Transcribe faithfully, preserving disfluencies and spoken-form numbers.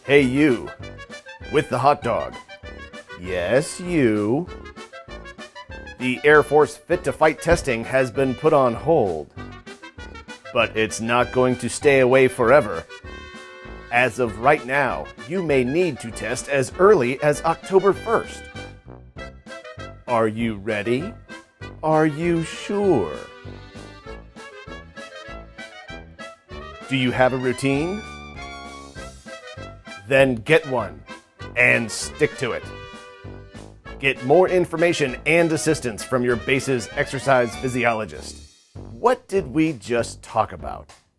Hey you, with the hot dog. Yes, you. The Air Force Fit to Fight testing has been put on hold. But it's not going to stay away forever. As of right now, you may need to test as early as October first. Are you ready? Are you sure? Do you have a routine? Then get one and stick to it. Get more information and assistance from your base's exercise physiologist. What did we just talk about?